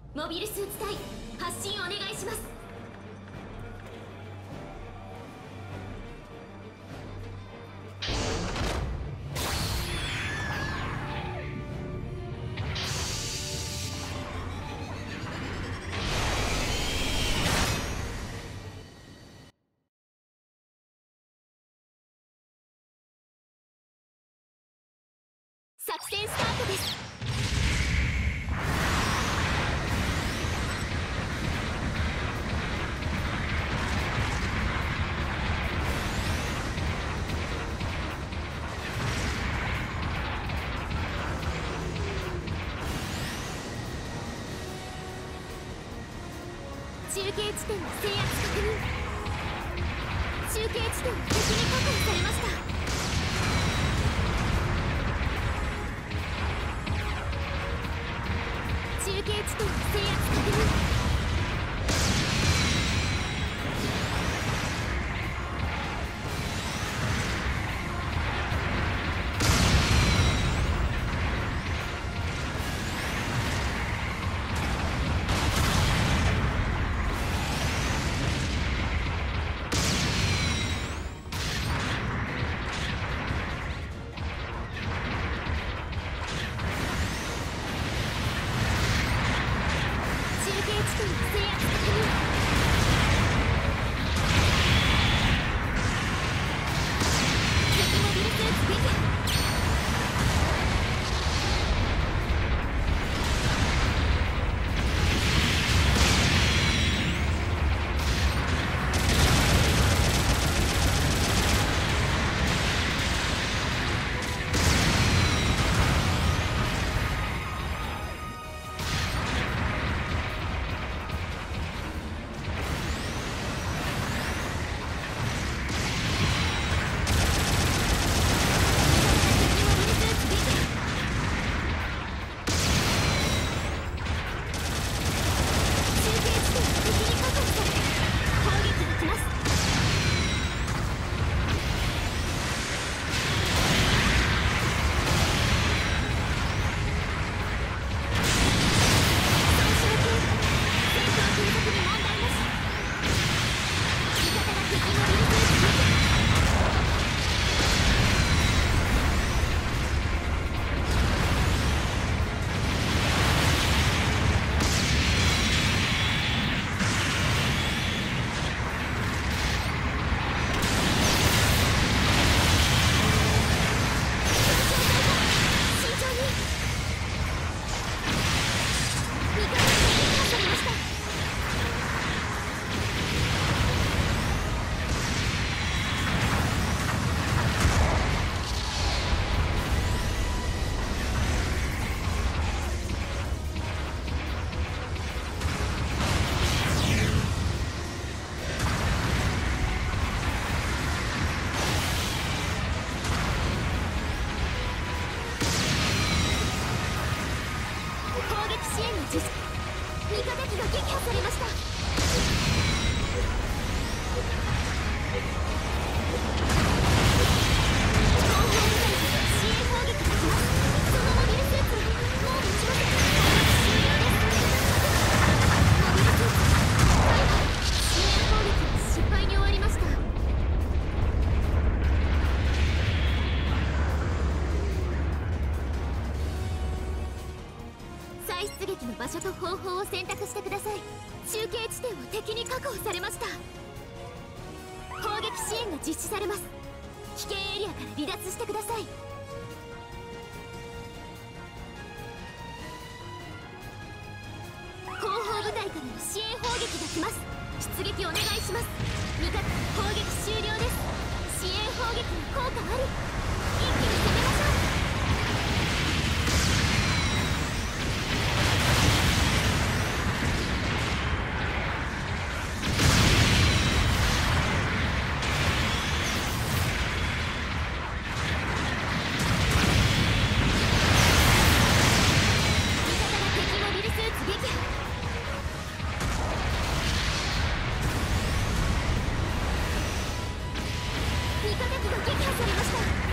モビルスーツ隊発進お願いします。作戦スタートです。中継地点の制圧確認。中継地点は敵に確保されました。中継地点の制圧確認。味方機が撃破されました。再出撃の場所と方法を選択してください。中継地点を敵に確保されました。砲撃支援が実施されます。危険エリアから離脱してください。後方部隊からの支援砲撃が来ます。出撃お願いします。味方の砲撃終了です。支援砲撃の効果あり。一気に攻めましょう。味方機が撃破されました。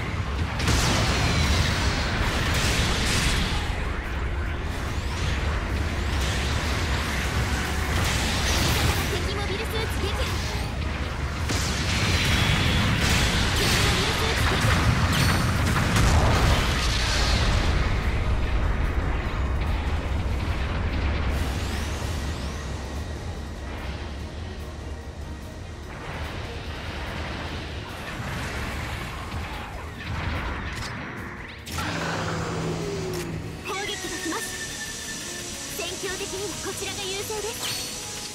こちらが優勢です。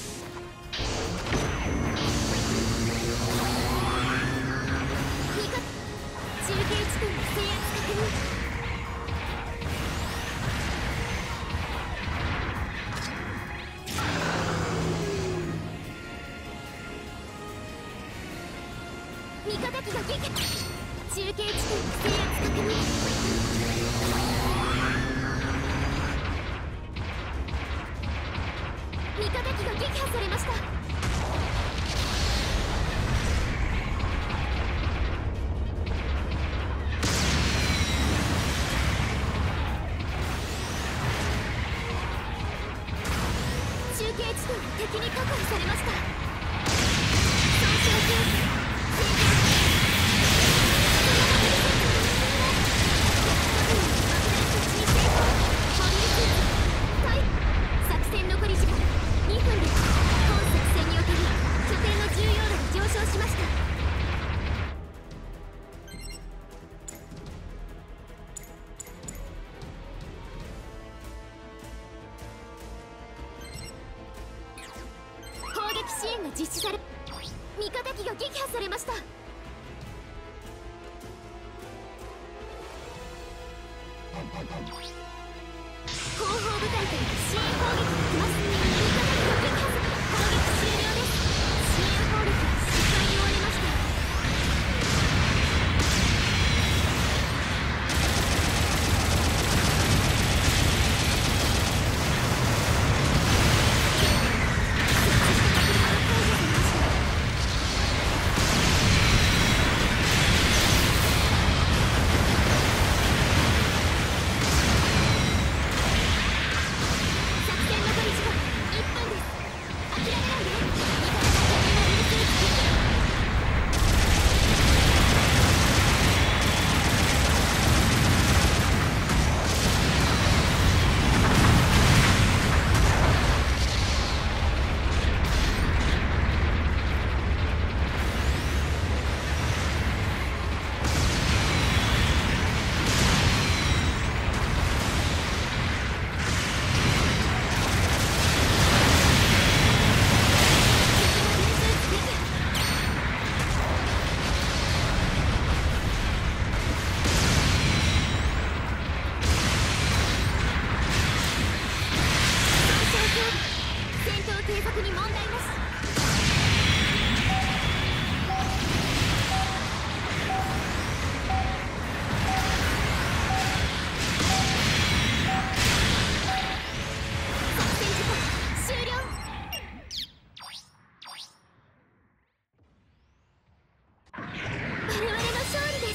味方中継地点の制圧確認。味方機が撃破。中継地点の制圧確認。味方機が撃破されました。中継地点が敵に確保されました。損傷コース作戦残り時間2分です。本作戦における拠点の重要度が上昇しました。砲撃支援が実施され、味方機が撃破されました。後方部隊から支援砲撃が来ます。味方機が撃破され、砲撃終了です。支援砲力は失敗に終わりました。継続に問題なし。作戦時間終了。我々の勝利です。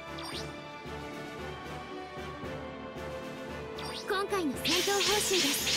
今回の戦闘報酬です。